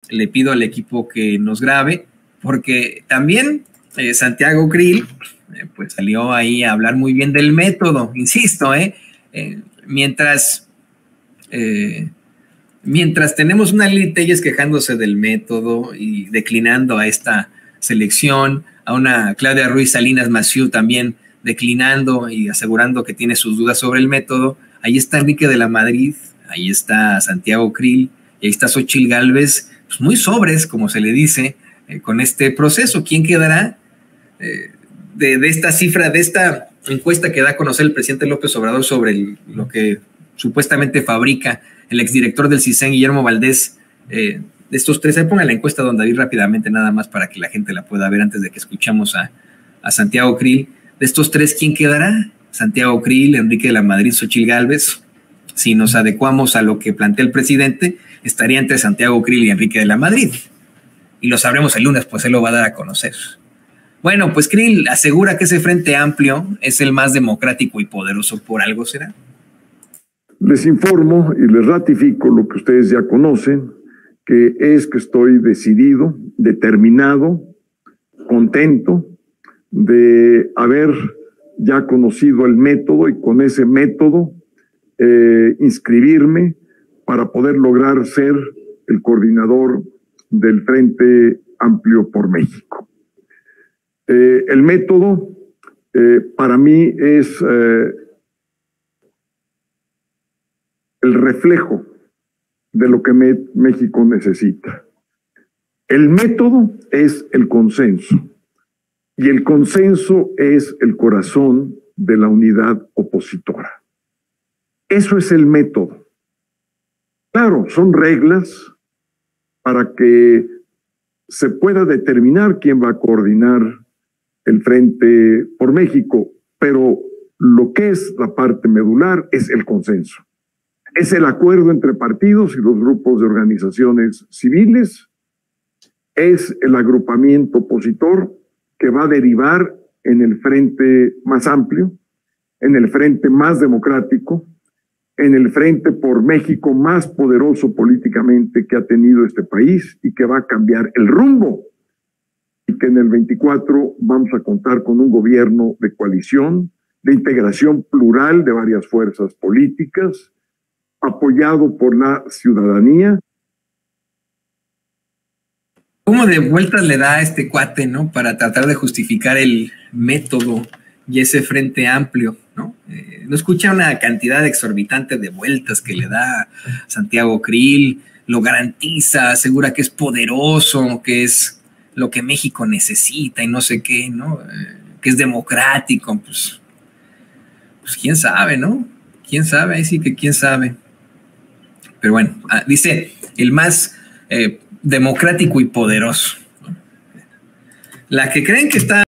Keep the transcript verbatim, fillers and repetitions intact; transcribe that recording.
le pido al equipo que nos grabe, porque también eh, Santiago Krill eh, pues salió ahí a hablar muy bien del método, insisto, eh, eh mientras eh, mientras tenemos una Lili Téllez quejándose del método y declinando a esta selección, a una Claudia Ruiz Salinas Massieu también declinando y asegurando que tiene sus dudas sobre el método, ahí está Enrique de la Madrid, ahí está Santiago Krill, y ahí está Xochitl Gálvez, pues muy sobres, como se le dice, eh, con este proceso. ¿Quién quedará eh, de, de esta cifra, de esta encuesta que da a conocer el presidente López Obrador sobre el, lo que supuestamente fabrica el exdirector del CISEN, Guillermo Valdés? Eh, de estos tres, ahí pongan la encuesta, don David, rápidamente, nada más para que la gente la pueda ver antes de que escuchamos a, a Santiago Krill. De estos tres, ¿quién quedará? Santiago Krill, Enrique de la Madrid, Xochitl Gálvez. Si nos adecuamos a lo que plantea el presidente, estaría entre Santiago Krill y Enrique de la Madrid. Y lo sabremos el lunes, pues él lo va a dar a conocer. Bueno, pues Krill asegura que ese Frente Amplio es el más democrático y poderoso. ¿Por algo será? Les informo y les ratifico lo que ustedes ya conocen, que es que estoy decidido, determinado, contento de haber ya conocido el método y con ese método eh, inscribirme para poder lograr ser el coordinador del Frente Amplio por México. Eh, el método eh, para mí es eh, el reflejo de lo que me, México necesita. El método es el consenso y el consenso es el corazón de la unidad opositora. Eso es el método. Claro, son reglas para que se pueda determinar quién va a coordinar el Frente por México, pero lo que es la parte medular es el consenso. Es el acuerdo entre partidos y los grupos de organizaciones civiles, es el agrupamiento opositor que va a derivar en el frente más amplio, en el frente más democrático, en el Frente por México más poderoso políticamente que ha tenido este país y que va a cambiar el rumbo. Y que en el veinticuatro vamos a contar con un gobierno de coalición, de integración plural de varias fuerzas políticas, apoyado por la ciudadanía. ¿Cómo de vueltas le da a este cuate, no? Para tratar de justificar el método y ese Frente Amplio, ¿no? Eh, no escucha una cantidad exorbitante de vueltas que le da Santiago Krill, lo garantiza, asegura que es poderoso, que es lo que México necesita y no sé qué, ¿no? Eh, que es democrático, pues, pues quién sabe, ¿no? Quién sabe, ahí sí que quién sabe. Pero bueno, ah, dice el más eh, democrático y poderoso. La que creen que está